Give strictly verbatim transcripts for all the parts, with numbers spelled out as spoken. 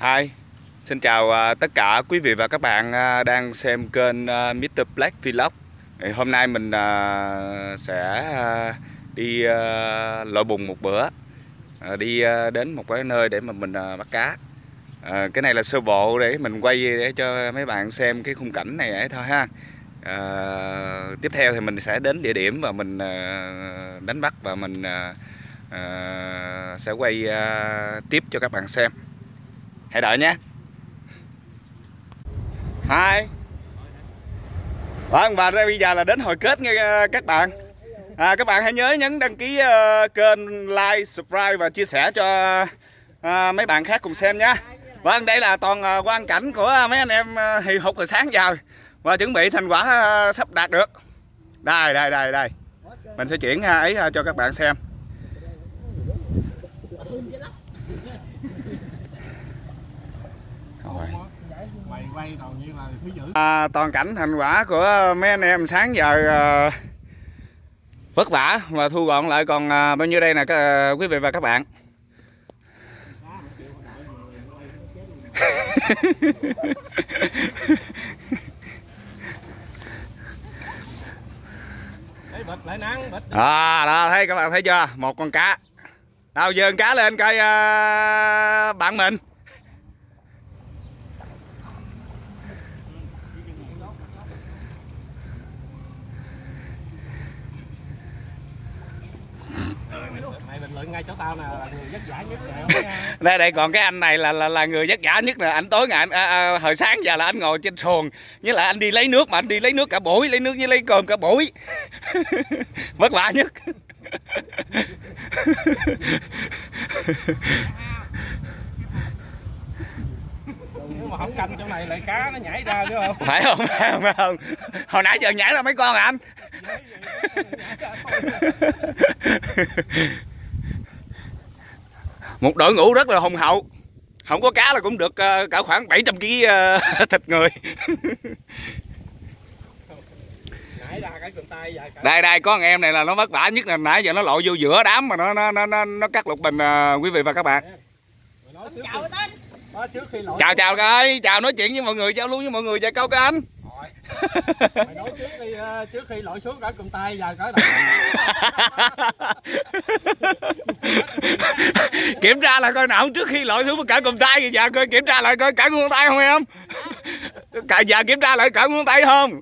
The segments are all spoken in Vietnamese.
Hi, xin chào uh, tất cả quý vị và các bạn uh, đang xem kênh uh, mít tơ Black Vlog. Thì hôm nay mình uh, sẽ uh, đi uh, lội bùn một bữa, uh, đi uh, đến một cái nơi để mà mình uh, bắt cá. Uh, cái này là sơ bộ để mình quay để cho mấy bạn xem cái khung cảnh này ấy thôi ha. Uh, tiếp theo thì mình sẽ đến địa điểm và mình uh, đánh bắt và mình uh, uh, sẽ quay uh, tiếp cho các bạn xem. Hãy đợi nhé. Hai. Vâng, và bây giờ là đến hồi kết nha các bạn. À, các bạn hãy nhớ nhấn đăng ký uh, kênh, like, subscribe và chia sẻ cho uh, mấy bạn khác cùng xem nhé. Vâng, đây là toàn uh, quang cảnh của mấy anh em uh, hì hục hồi sáng giờ và chuẩn bị thành quả uh, sắp đạt được. Đây, đây, đây, đây. Mình sẽ chuyển uh, ấy uh, cho các bạn xem. À, toàn cảnh thành quả của mấy anh em sáng giờ uh, vất vả và thu gọn lại còn uh, bao nhiêu đây nè các uh, quý vị và các bạn. À, đó, thấy các bạn thấy chưa, một con cá đâu, dơ con cá lên coi uh, bạn mình. Ngay chỗ tao nè, là người vất vả nhất nè. Đây đây còn cái anh này là là, là người vất vả nhất nè. Anh tối ngày anh, à, à, hồi sáng giờ là anh ngồi trên xuồng, với lại anh đi lấy nước mà anh đi lấy nước cả buổi, lấy nước với lấy cơm cả buổi. Vất vả nhất. Nhưng mà không canh chỗ này lại cá nó nhảy ra chứ không? Phải không? Phải không? Phải không? Hồi nãy giờ nhảy ra mấy con à anh? Một đội ngũ rất là hùng hậu. Không có cá là cũng được uh, cả khoảng bảy trăm ki lô gam uh, thịt người. Đây đây có một em này là nó vất vả nhất là nãy giờ nó lội vô giữa đám mà nó nó nó nó cắt lục bình uh, quý vị và các bạn. Chào chào ơi, chào nói chuyện với mọi người, chào luôn với mọi người vài câu các anh. Mày nói trước khi uh, trước khi lội xuống cởi cùm tay giờ cởi đầu. Kiểm tra lại coi nào trước khi lội xuống cởi cùm tay thì giờ coi kiểm tra lại coi cởi ngón tay không em. Cả giờ kiểm tra lại cởi ngón tay không.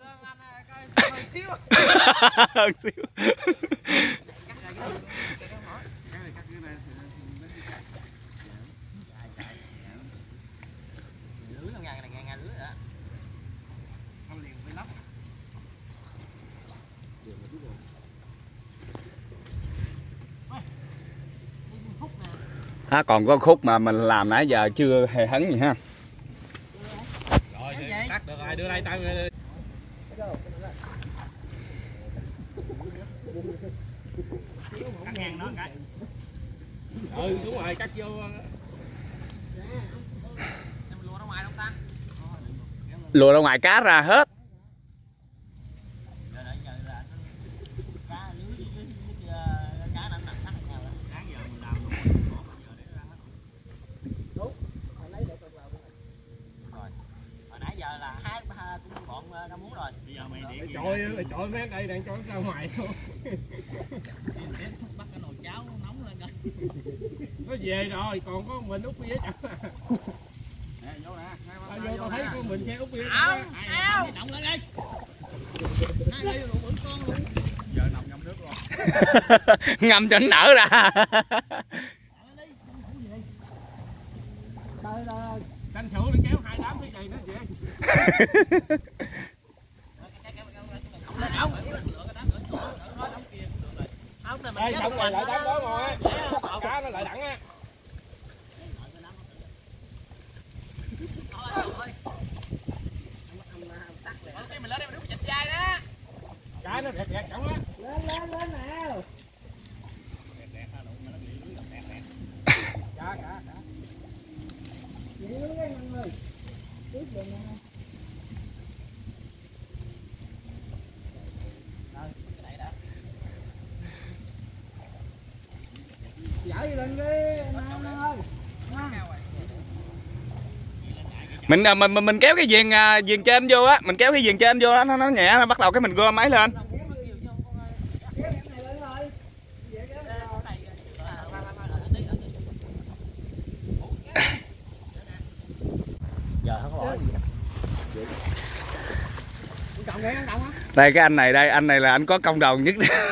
À, còn có khúc mà mình làm nãy giờ chưa hề hấn gì ha. Rồi, cắt được rồi, đưa đây tao. Cắt ngang nó cái. Ừ, xuống rồi, cắt vô. Lùa ra ngoài không ta? Lùa ra ngoài cá ra hết. Trời ơi, trời mấy đây đang cho ra ngoài luôn. Bắt cái nồi cháo nóng lên coi. Nó về rồi, còn có mình út bia chẳng à. Nè, vô nè. Tao vô tao thấy có mình xe út bia. Áo, áo. Động lên đi. Hai ly luôn bự con luôn. Giờ nằm ngâm nước luôn. Ngâm cho nó nở ra. Tranh thủ để kéo hai đám cái này nữa vậy. Ê, xong rồi lại đám đó rồi. Cá nó lại đẳng á. Mình lên đây mình đút vịt dai đó. Cá nó đẹp đẹp trọng á. Lên lên lên nào. Đẹp đẹp ha, đụng mà nó bị lưới đẹp đẹp. Cá cá cá. Vậy lưới đây mọi người. Tiếp về nè. Dở lên đi anh ơi. mình mình mình, mình kéo cái viền viền trên vô á, mình kéo cái viền trên vô á, nó nó nhẹ, nó bắt đầu cái mình gom máy lên. Giờ không có bỏ gì. Đây cái anh này đây, anh này là anh có công đầu nhất.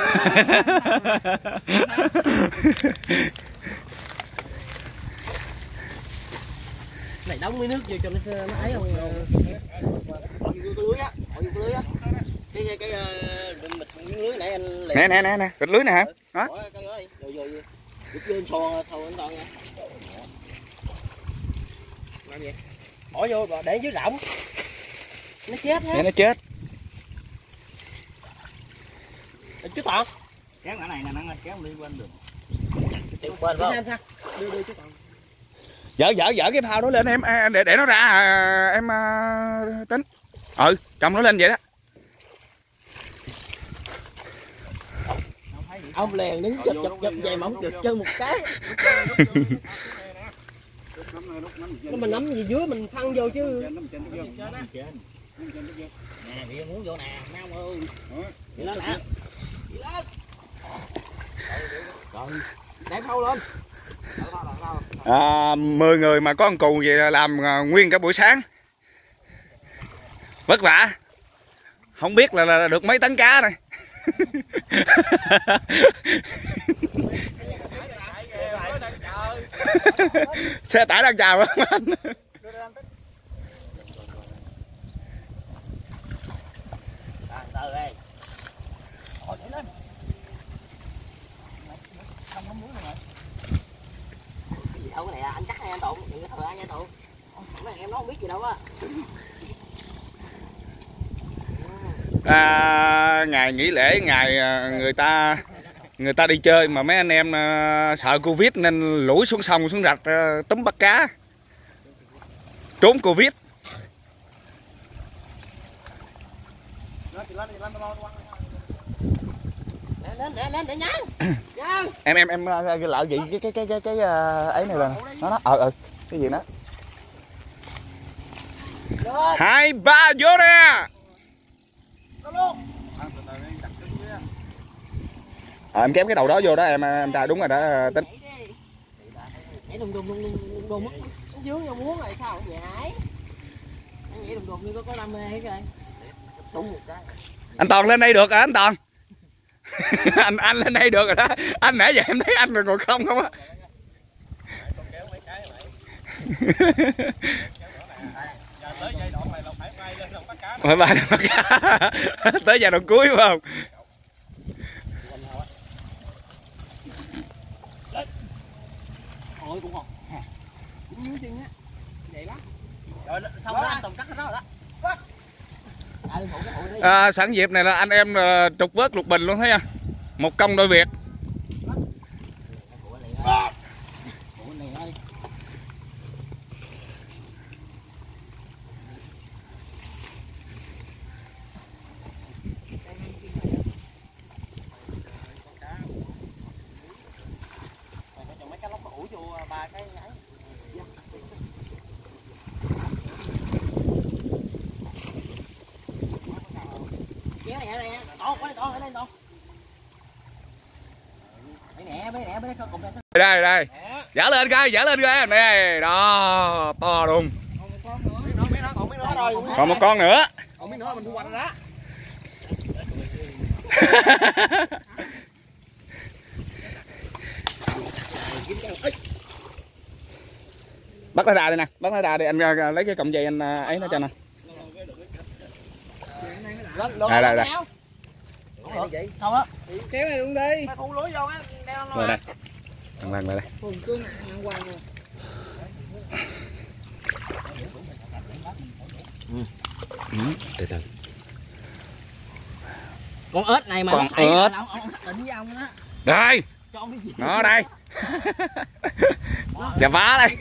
Này đóng mấy nước vô cho nó nó ấy không. Lưới á, lưới á. Cái cái mịch lưới nãy anh nè nè nè nè, bịch lưới nè hả? Đó. Rồi rồi. Lên xò thầu anh toàn nha. Làm gì? Bỏ vô để dưới rộng. Nó chết hết. Để nó chết. Chú Toàn. Kéo cái này nè, nó kéo đi quên được. Đi quên phải không? Đưa đưa chú Toàn. Dở dở dở cái phao đó lên em, để để nó ra em uh, tính. Ừ, cầm nó lên vậy đó. Ông liền đứng chụp chụp chụp về mà không được chân một cái. Nó mình nắm gì dưới mình phăng vô chứ. Nè, bị muốn vô nè, mấy ông ơi. Đi lên nè. Đi lên. Rồi, để khâu lên. À, mười người mà có con cù vậy là làm nguyên cả buổi sáng. Vất vả. Không biết là, là được mấy tấn cá này. Xe tải đang chào anh. Đâu cái này anh chắc hay anh Tụng, đừng có thờ anh nha Tụng. Mấy em nó không biết gì đâu á. À, ngày nghỉ lễ, ngày người ta người ta đi chơi mà mấy anh em uh, sợ Covid nên lủi xuống sông xuống rạch uh, túm bắt cá trốn Covid. Lên lên lên để nhắn. em em em lợi gì cái cái cái cái cái ấy này là nó nó ờ ờ cái gì đó. Hai ba vô nè. À, em kéo cái đầu đó vô đó em em trai đúng rồi đó Tính. Nhảy đùng đùng đùng đùng đùng mất dướng vô muốn rồi sao nhảy. Anh nhảy đùng đùng như có có đam mê hết rồi. Đúng một cái. Anh Toàn lên đây được hả anh Toàn? anh anh lên đây được rồi đó. Anh nãy giờ em thấy anh rồi ngồi không không á. Phải ba bắt cá. Tới giai đoạn cuối phải không? Ôi cũng ngon. Cũng dưới chân á. Vậy lắm. Rồi xong đó anh Tùng cắt hết đó rồi đó. À, sẵn dịp này là anh em uh, trục vớt lục bình luôn thấy không? Một công đôi việc. Kéo nè nè, to quá to lên to. Đây nè, bên nè, bên cùng đây. Đây đây. Dở lên coi, dở lên coi này. Đó, to luôn. Còn một con nữa. Còn mấy nữa mình thu hoạch rồi đó. Bắt nó ra đây nè, bắt nó ra đi anh lấy cái cọng dây anh ấy nó cho nè. Đây đây đây. Sao á? Kéo này luôn đi. Thu lưới vô á, đeo rồi đây. Thằng lần lại đây. Hùng cương ăn hoàng rồi. Ừ, từ từ. Con ếch này mà con nó ếch. Ông, ông xác định với ông đó. Đây. Nó đây. Chà phá đây.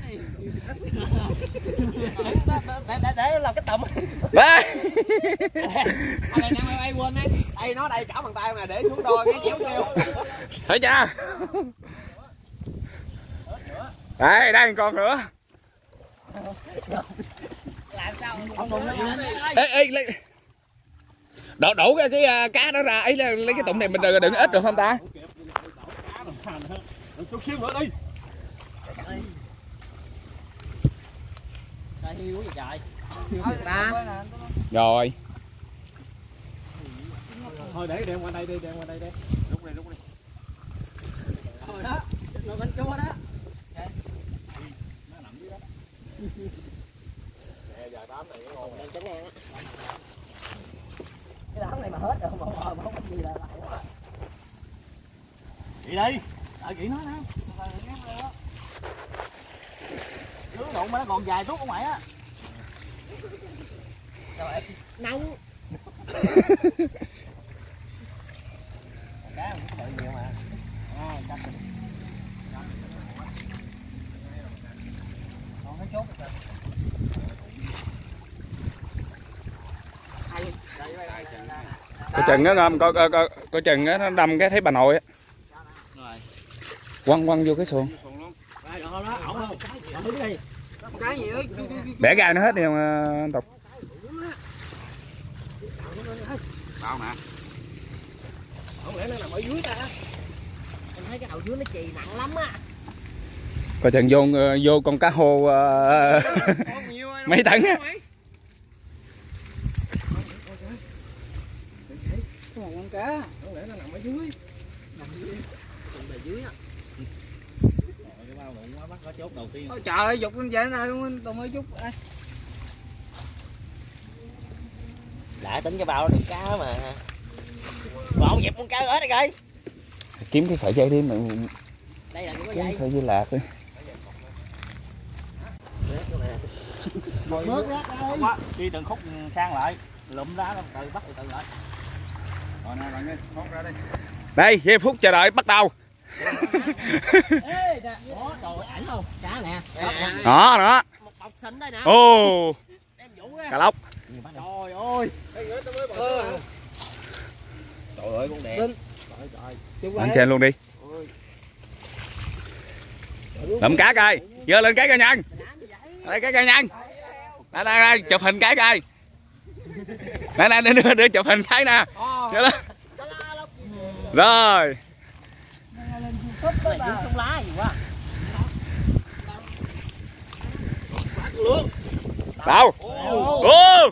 Để, để, để làm cái tầm. Đây. Anh này năm ai quên đấy. Đây nó đây chảo bằng tay mà để xuống đôi cái chéo kêu. Thấy chưa? Đây, đây con nữa. Làm sao không đụng nó lên. Ê ê lấy đổ đổ cái cái cá đó ra ấy, lấy cái tụng này mình đừng ít được không ta? Chút xíu nữa đi. Trời hiu gì trời. Ta. Rồi. Thôi để đem qua đây đi, đem qua đây đi. Lúc này lúc này. Thôi đó, nó con chua đó. Nó nằm dưới đó. Nè giờ đám này cái ngon. Đang chén ngang á. Cái đám này mà hết rồi mà không có gì là lại quá. Chị đi. Đợi chị nói nè. Nướng đụng mà nó còn dài thuốc ở ngoài á. Rồi. Nóng. Cá cũng tự nhiều mà. À, cắt đi. Còn cái chốt rồi. Hay. Coi chừng nó ngâm, coi coi coi, coi chừng nó đâm cái thấy bà nội á. Rồi. Quăng quăng vô cái xuồng. Rồi đó, ổng không. Ổng đứng đi. Cái gì đó. Bẻ gai nó hết đi không anh Tục? Bao nè. Không lẽ nó nằm ở dưới ta. Em thấy cái đầu dưới nó chì nặng lắm á. Coi chừng vô vô con cá hô uh, mấy tấn á. Con cá. Không lẽ nó nằm ở dưới. Nằm dưới. Nằm ở dưới á. Cái bao đụng quá bắt có chốt đầu tiên. Ôi trời ơi, dục con vậy này luôn, tao mới chút. Đã tính cái bao nó được cá mà. Bọn dẹp con cá ớt này coi. Kiếm cái sợi dây đi mà. Đây là cái Kiếm dây. sợi dây lạc đi. Ngồi bớt rác đây. Quá, đi từng khúc sang lại, lụm ra rồi từ bắt từ từ lại. Rồi nè, rồi nghe, thoát ra đi. Đây, giây phút chờ đợi bắt đầu. Ê, đó, trời ảnh không? Cá nè. Đó, đó. Một bọc xinh đây nè. Ồ. Em vũ ra. Cá lóc. Trời ơi. Trời ơi, con đẹp. Lên trên luôn đi. Lụm cá coi, giơ lên cái coi nhân. Đây cái coi nhân. Đây, đây, đây, chụp hình cái coi. Đây, đây, đưa, đưa chụp hình cái nè. Rồi. Này dưới sông lá gì quá. Đâu? Ô. Ô.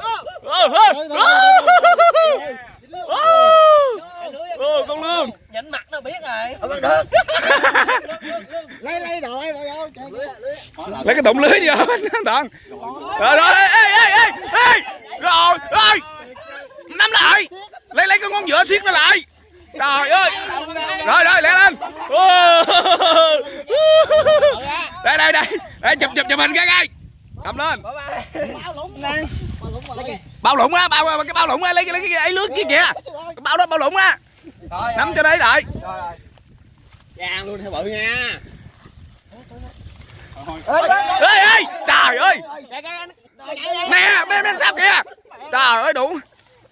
Ô, con lương. Nhìn mặt nó biết rồi. Không được. Lấy lấy đồ lấy đồ vô. Lấy cái tụng lưới vô Toàn. Rồi rồi ê ê ê ê. Rồi rồi. Nắm lại. Lấy lấy cái ngón giữa siết nó lại. Trời ơi. Rồi rồi lẹ lên. Đây đây đây. Đây chụp chụp chụp hình cái coi. Cầm lên. Bao lủng á, bao cái bao lủng á, lấy cái lấy cái ấy lướt kia kìa. Cái bao đó bao lủng á. Nắm cho đấy lại. Chàng luôn theo bự nha. Ê ê, trời ơi. Nè, bên bên sao kìa. Trời ơi đủ.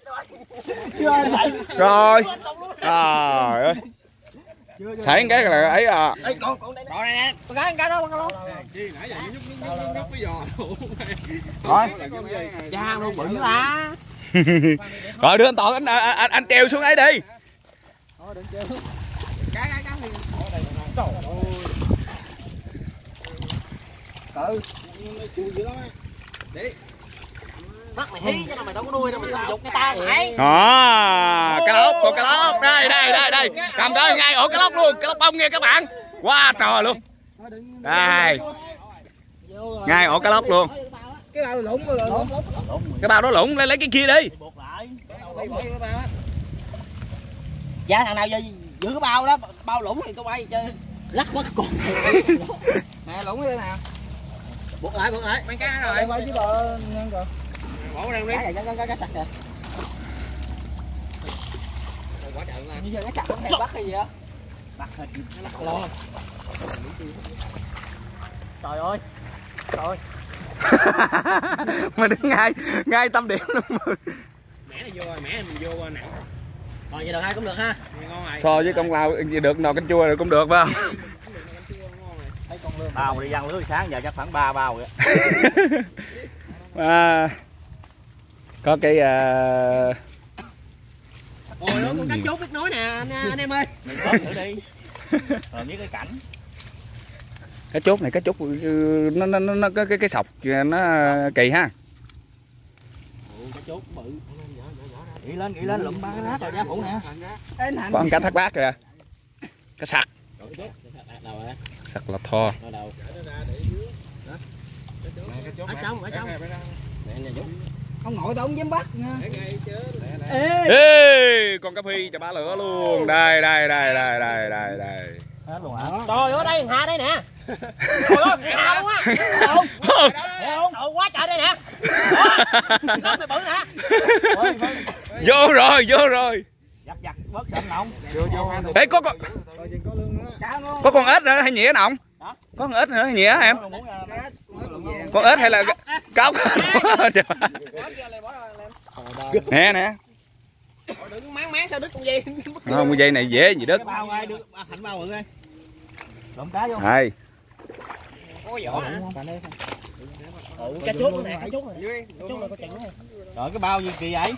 Rồi. Trời ơi. Xảy cái là ấy à. Rồi nè nè, con cá cá đó con đó. Rồi. Chàng luôn bự quá. Rồi đưa anh Toàn anh anh anh treo xuống ấy đi. Cá cá cá liền. Tự. Đi. Bắt mày hí chứ đâu mày đâu có nuôi đâu, mày không dục cái tao mày. Đó, cá lóc, con cá lóc. Đây đây đây đây. Cầm tới ngay ổ cá lóc luôn, cá lóc bông nghe các bạn. Quá trời luôn. Đây. Ngay ổ cá lóc luôn. Cái bao lủng rồi lủng. Cái bao đó lủng, lấy lấy cái kia đi. Buộc lại. Dạ thằng nào giờ giữ cái bao đó, bao lủng thì tôi bay chơi. Lắc mất con. Nè lủng đây nè. Buộc lại, buộc lại. Mấy cá rồi. Quay chứ bờ nhân rồi. Bỏ ra đi. Cái này cái cái sạch kìa. Quá trời mà. Như giờ cái chặt không thèm bắt hay gì á. Bắt hết. Lo. Trời ơi. Trời ơi. Mà đứng ngay ngay tâm điểm luôn. Mẻ này vô rồi, mẻ này mình vô nè. Rồi vậy được hai cũng được ha. Ngon rồi. So với con lao được nồi canh chua rồi cũng được phải không? Thấy con Bao mà đi ăn lưới sáng giờ chắc khoảng ba bao vậy. À, có cái uh... Ôi đó con cá chốt biết nói nè anh, anh em ơi. Mình có thử đi. Rồi biết cái cảnh. Cái chốt này cái chốt nó nó nó cái cái cái sọc nó kỳ ha. Cá chốt bự. Nghĩ lên nghĩ lên lụm ba cái rác rồi ra phụ nè. Có con cá thác bát kìa. Cá sặc. Sặc là tho. Ở trong ở trong. Ông nội tao không dám bắt nha. Ê, Ê con cá phi chà bá lửa luôn. Đây đây đây đây đây đây đây. Hết luôn hả? Trời ơi đây Hà đây nè. Trời ơi Hà luôn á. Không. Không. Trời quá trời đây nè. Nó mày bự nè. Vô rồi, vô rồi. Giặt giặt bớt sợ nồng. Ê có con có con ếch nữa hay nhĩa nọng? Có con ếch nữa hay nhĩa em? Con ếch hay là cóc? Nè nè. Đừng máng máng sao đứt con dây. Không, con dây này dễ gì đứt. Bao ai được thành bao mượn đi. Lụm cá vô. Đây. Ôi vỏ hả? Cá chốt nữa nè, cá chốt này. Cá chốt này có chừng nữa. Trời cái bao gì kỳ vậy?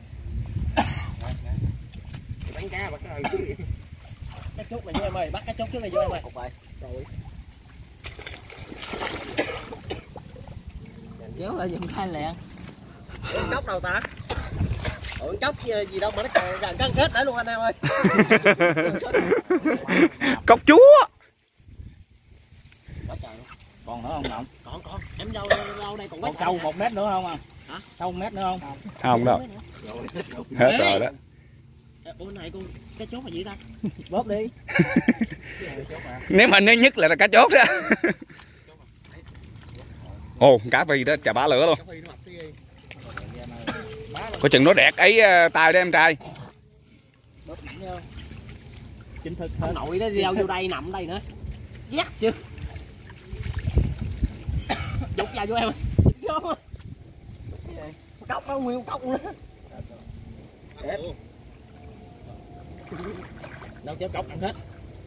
Bắn cá bắt cái này. Cá chốt này vô em ơi, bắt cá chốt trước này vô em ơi. Rồi. Kéo lại giùm khai lẹ. Con cốc đâu ta? Ủa cốc gì đâu mà nó còn gần cân kết để luôn anh em ơi. Cốc chúa. Còn nữa không Ngọng? Còn còn, em đâu đâu đây còn Còn sâu một mét nữa không à? Hả? Sâu một mét nữa không? Không đâu. Hết rồi đó. Ủa này con cá chốt là gì ta? Bóp đi. Nếu mà nếu nhất là cá chốt đó. Ồ, cá phi đó chà bá lửa luôn. Có chừng nó đẹt ấy tay đó em trai. Chính thức Ông nội đó đi đâu vô đây nằm đây nữa. Ghét chưa? Dục vào vô em ơi. Vô. Cốc đó nguyên cốc nữa. Đâu chứ cốc ăn hết.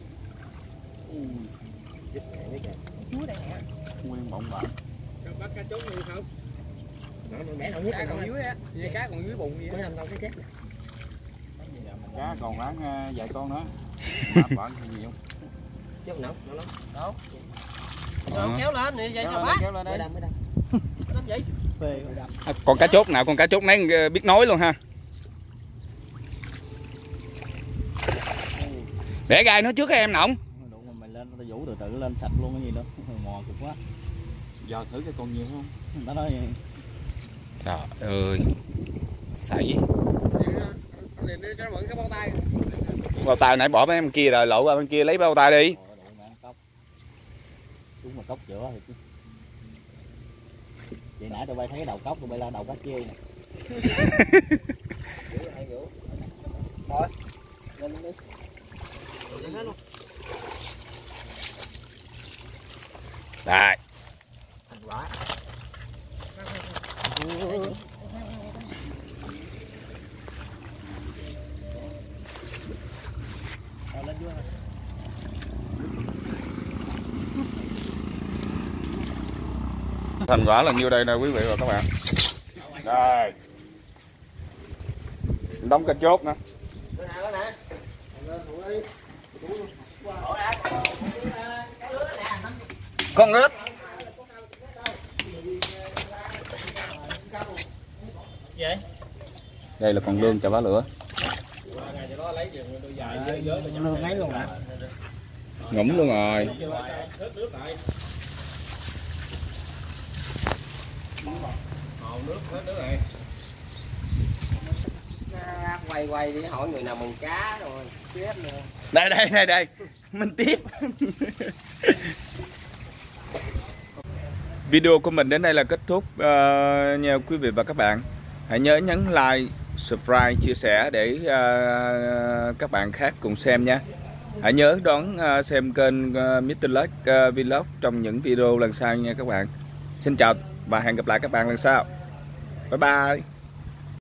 Chúa đây nè. nguyên bọng bẩn. Bắt cá chốt luôn không? Mẹ nào cá còn dưới á, vậy cá còn dưới bùn vậy. Mới nằm đâu cái chết. Cá còn láng vài con nữa. Mập bẩn gì không? Chứ không nấu, nấu nấu. Đâu? Kéo lên đi vậy sao bác? Kéo lên đi. Mới đâm mới đâm. Đâm gì? À, con cá chốt nào con cá chốt nấy biết nói luôn ha. Để gai nó trước em Nọng. Mày lên tao vũ từ từ lên sạch luôn cái gì đó. Mò cực quá. Giờ thử cái con nhiều không? Nó nói vậy. Trời ơi. Sảy. Bao tay nãy bỏ mấy em kia rồi lộ qua bên kia lấy bao tay đi. Đúng mà cốc giữa thì vậy nãy tụi bay thấy cái đầu cốc tụi bay la đầu cá chê nè. Rồi. Lên đi. Lên hết luôn. Đây. Thành quả. Lên vô. Thành quả là nhiêu đây nè quý vị và các bạn. Đây. Đóng cái chốt nữa. Con rết. Đây là con lương chà bá lửa. Lương ấy luôn hả? Ngủm luôn rồi. Quay quay đi hỏi người nào mừng cá rồi chết nữa. Đây đây đây đây. Mình tiếp. Video của mình đến đây là kết thúc uh, nha quý vị và các bạn. Hãy nhớ nhấn like, subscribe, chia sẻ để uh, các bạn khác cùng xem nha. Hãy nhớ đón uh, xem kênh uh, mít tơ Black uh, Vlog trong những video lần sau nha các bạn. Xin chào và hẹn gặp lại các bạn lần sau. Bye bye.